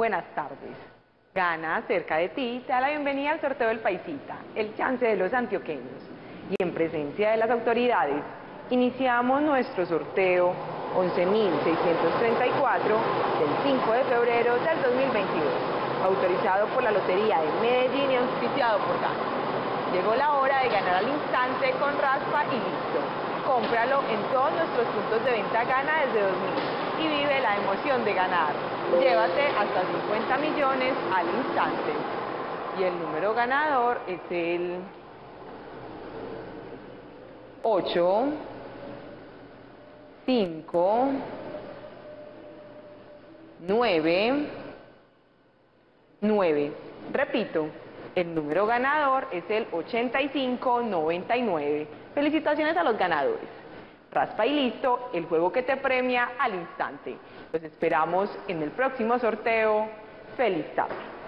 Buenas tardes. Gana cerca de ti te da la bienvenida al sorteo del Paisita, el chance de los antioqueños. Y en presencia de las autoridades, iniciamos nuestro sorteo 11.634 del 5 de febrero del 2022, autorizado por la Lotería de Medellín y auspiciado por Gana. Llegó la hora de ganar al instante con raspa y listo. Cómpralo en todos nuestros puntos de venta Gana desde 2000 y vive la emoción de ganar. Llévate hasta 50 millones al instante. Y el número ganador es el 8, 5, 9, 9. Repito, el número ganador es el 8599. Felicitaciones a los ganadores. Raspa y listo, el juego que te premia al instante. Los esperamos en el próximo sorteo. ¡Feliz tarde!